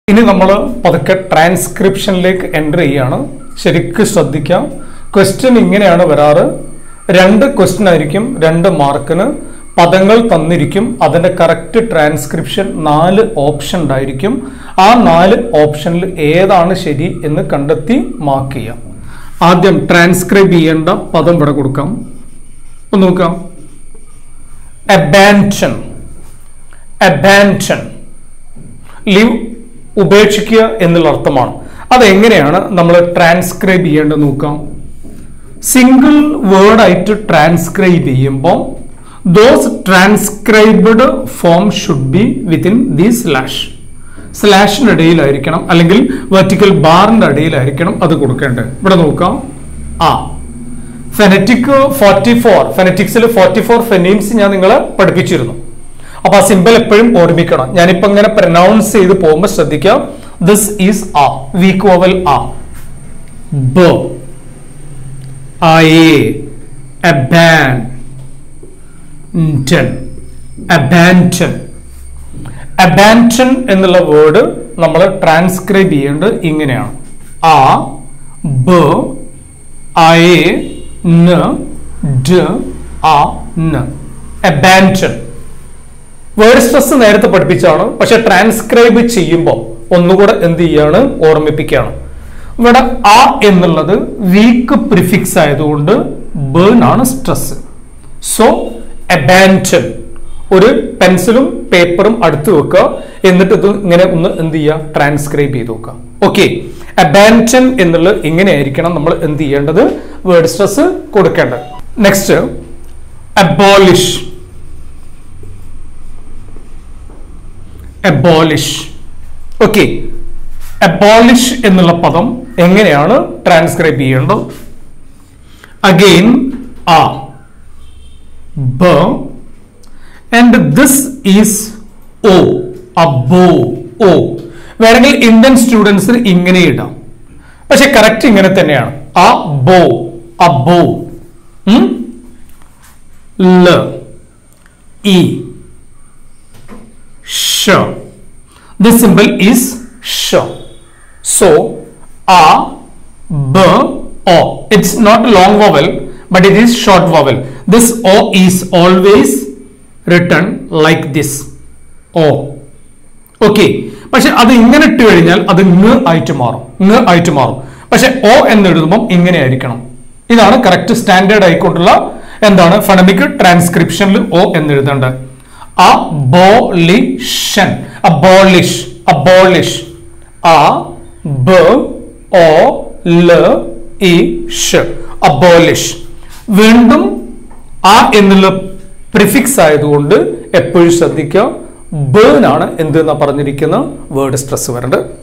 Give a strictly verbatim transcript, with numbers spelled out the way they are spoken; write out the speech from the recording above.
ഇനി നമ്മൾ പതുക്കെ ട്രാൻസ്ക്രിപ്ഷനിലേക്ക് എൻ്റർ ചെയ്യാണ്. ശരിക്കും ശ്രദ്ധിക്കാം. ക്വസ്റ്റ്യൻ ഇങ്ങനെയാണ് വരാറ്. രണ്ട് ക്വസ്റ്റ്യൻ ആയിരിക്കും, രണ്ട് മാർക്കിന്. പദങ്ങൾ തന്നിരിക്കും, അതിൻ്റെ കറക്റ്റ് ട്രാൻസ്ക്രിപ്ഷൻ നാല് ഓപ്ഷൻ ഉണ്ടായിരിക്കും. ആ നാല് ഓപ്ഷനിൽ ഏതാണ് ശരി എന്ന് കണ്ടെത്തി മാർക്ക് ചെയ്യാം. ആദ്യം ട്രാൻസ്ക്രൈബ് ചെയ്യേണ്ട പദം ഇവിടെ കൊടുക്കാം. ഒന്ന് നോക്കാം. അബാൻഡൻ. അബാൻഡൻ ലീവ്, ഉപേക്ഷിക്കുക എന്നുള്ള അർത്ഥമാണ്. അതെങ്ങനെയാണ് നമ്മൾ ട്രാൻസ്ക്രൈബ് ചെയ്യേണ്ടത് നോക്കാം. സിംഗിൾ വേർഡ് ആയിട്ട് ട്രാൻസ്ക്രൈബ് ചെയ്യുമ്പോൾ those transcribed form should be within the slash. സ്ലാഷിന്റെ ഇടയിലായിരിക്കണം, അല്ലെങ്കിൽ വെർട്ടിക്കൽ ബാറിന്റെ ഇടയിലായിരിക്കണം അത് കൊടുക്കേണ്ടത്. ഇവിടെ നോക്കാം. ആ ഫെനറ്റിക് ഫോർട്ടി ഫോർ ഫെനറ്റിക്സിൽ ഫോർട്ടി ഫോർ ഫെനീംസ് ഞാൻ നിങ്ങളെ പഠിപ്പിച്ചിരുന്നു. അപ്പൊ ആ സിമ്പിൾ എപ്പോഴും ഓർമ്മിക്കണം. ഞാനിപ്പോ ഇങ്ങനെ പ്രൊനൗൺസ് ചെയ്ത് പോകുമ്പോൾ ശ്രദ്ധിക്കാം. This is uh, weak vowel uh. ബ, ഐ, അബാൻ, അബാൻഡൻ. അബാൻഡൻ എന്നുള്ള വേർഡ് നമ്മൾ ട്രാൻസ്ക്രൈബ് ചെയ്യേണ്ടത് ഇങ്ങനെയാണ്. ആ, ബ, ഐ, ന, ഡ, ആ, ന. അബാൻഡൻ. വേർഡ് സ്ട്രെസ് നേരത്തെ പഠിപ്പിച്ചാണ്, പക്ഷെ ട്രാൻസ്ക്രൈബ് ചെയ്യുമ്പോൾ ഒന്നുകൂടെ എന്ത് ചെയ്യാണ്, ഓർമ്മിപ്പിക്കുകയാണ്. ഇവിടെ ആ എന്നുള്ളത് വീക്ക് പ്രിഫിക്സ് ആയതുകൊണ്ട് ബേൺ ആണ് സ്ട്രെസ്. So abandon. ഒരു പെൻസിലും പേപ്പറും അടുത്ത് വെക്കുക, എന്നിട്ട് ഇത് ഇങ്ങനെ ഒന്ന് എന്ത് ചെയ്യുക, ട്രാൻസ്ക്രൈബ് ചെയ്ത് നോക്കുക. ഓക്കെ, അബാൻഡൻ എന്നുള്ളത് ഇങ്ങനെയായിരിക്കണം നമ്മൾ എന്ത് ചെയ്യേണ്ടത്, വേർഡ് സ്ട്രെസ് കൊടുക്കേണ്ടത്. Next abolish. Abolish. Okay, abolish എന്നുള്ള പദം എങ്ങനെയാണ് ട്രാൻസ്ക്രൈബ് ചെയ്യേണ്ടത്. അഗെയിൻ ആ, ബ, ആൻഡ് ദിസ് ഈസ് ഓ, അബോ, ഓ. വേണമെങ്കിൽ ഇന്ത്യൻ സ്റ്റുഡൻസിന് ഇങ്ങനെ ഇടാം, പക്ഷെ കറക്റ്റ് ഇങ്ങനെ തന്നെയാണ്. അ ബോ, അബോ. ല, E, Shah. This symbol is sh. So a, b, o. It's not a long vowel, but it is short vowel. This o is always written like this. O. Okay. പക്ഷെ അത് ഇങ്ങനെ ഇട്ട് കഴിഞ്ഞാൽ അത് ങ് ആയിട്ട് മാറും, ങ് ആയിട്ട് മാറും. പക്ഷെ o എന്ന് എഴുതുമ്പോൾ ഇങ്ങനെ ആയിരിക്കണം. ഇതാണ് കറക്റ്റ് സ്റ്റാൻഡേർഡ് ആയിക്കൊണ്ടുള്ള എന്താണ് ഫണമിക് ട്രാൻസ്ക്രിപ്ഷനിൽ o എന്ന് എഴുതേണ്ടത്. Abolition. Abolish. Abolish. A, B, O, L, E, Sh. Abolish. വീണ്ടും ആ എന്നുള്ള പ്രിഫിക്സ് ആയതുകൊണ്ട് എപ്പോഴും ശ്രദ്ധിക്കുക, ബേൺ ആണ് എന്തെന്നാ പറഞ്ഞിരിക്കുന്ന വേർഡ് സ്ട്രെസ് വരേണ്ടത്.